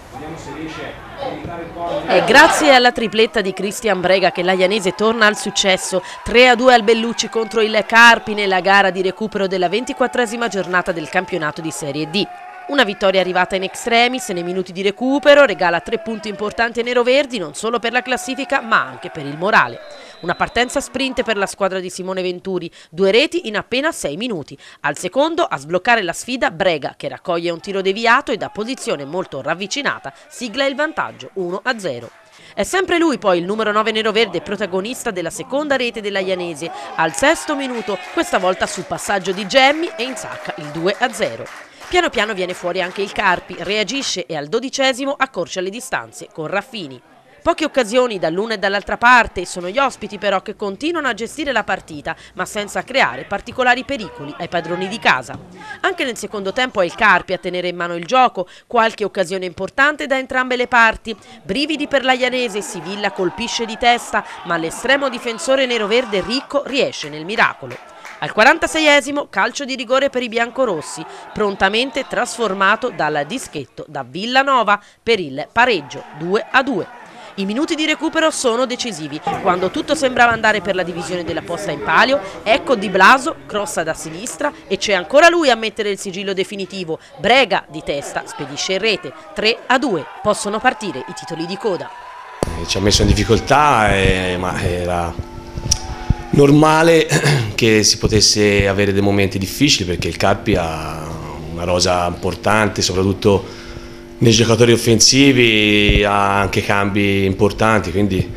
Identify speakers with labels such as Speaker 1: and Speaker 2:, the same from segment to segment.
Speaker 1: È grazie alla tripletta di Cristian Brega che l'Aianese torna al successo. 3-2 al Bellucci contro il Carpi nella gara di recupero della 24esima giornata del campionato di Serie D. Una vittoria arrivata in extremis nei minuti di recupero regala 3 punti importanti ai neroverdi non solo per la classifica ma anche per il morale. Una partenza sprint per la squadra di Simone Venturi, 2 reti in appena 6 minuti. Al secondo a sbloccare la sfida Brega che raccoglie un tiro deviato e da posizione molto ravvicinata sigla il vantaggio 1-0. È sempre lui poi il numero 9 neroverde protagonista della seconda rete dell'Aianese. Al 6° minuto, questa volta su passaggio di Gemmi e insacca il 2-0. Piano piano viene fuori anche il Carpi, reagisce e al 12° accorcia le distanze con Raffini. Poche occasioni dall'una e dall'altra parte, sono gli ospiti però che continuano a gestire la partita, ma senza creare particolari pericoli ai padroni di casa. Anche nel secondo tempo è il Carpi a tenere in mano il gioco, qualche occasione importante da entrambe le parti. Brividi per l'Aianese, Sivilla colpisce di testa, ma l'estremo difensore neroverde Ricco riesce nel miracolo. Al 46° calcio di rigore per i biancorossi, prontamente trasformato dal dischetto da Villanova per il pareggio 2-2. I minuti di recupero sono decisivi. Quando tutto sembrava andare per la divisione della posta in palio, ecco Di Blaso, crossa da sinistra e c'è ancora lui a mettere il sigillo definitivo. Brega di testa spedisce in rete. 3-2. Possono partire i titoli di coda.
Speaker 2: Ci ha messo in difficoltà, ma era normale che si potesse avere dei momenti difficili perché il Carpi ha una rosa importante, soprattutto nei giocatori offensivi, ha anche cambi importanti, quindi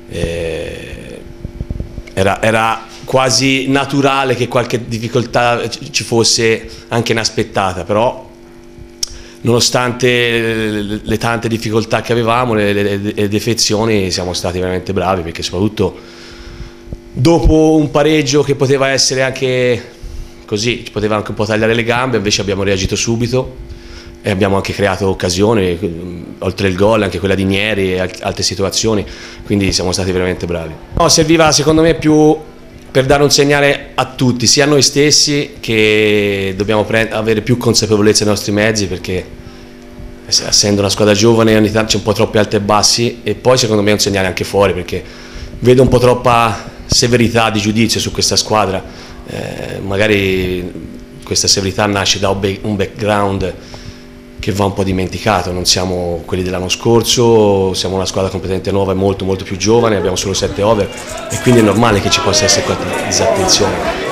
Speaker 2: era quasi naturale che qualche difficoltà ci fosse anche inaspettata, però nonostante le tante difficoltà che avevamo, le defezioni, siamo stati veramente bravi perché soprattutto dopo un pareggio che poteva essere anche così, ci poteva anche un po' tagliare le gambe, invece abbiamo reagito subito e abbiamo anche creato occasioni, oltre il gol, anche quella di Nieri e altre situazioni, quindi siamo stati veramente bravi. No, serviva secondo me più per dare un segnale a tutti, sia a noi stessi che dobbiamo avere più consapevolezza dei nostri mezzi perché essendo una squadra giovane ogni tanto c'è un po' troppi alti e bassi e poi secondo me è un segnale anche fuori perché vedo un po' troppa severità di giudizio su questa squadra, magari questa severità nasce da un background che va un po' dimenticato, non siamo quelli dell'anno scorso, siamo una squadra completamente nuova e molto più giovane, abbiamo solo 7 over e quindi è normale che ci possa essere qualche disattenzione.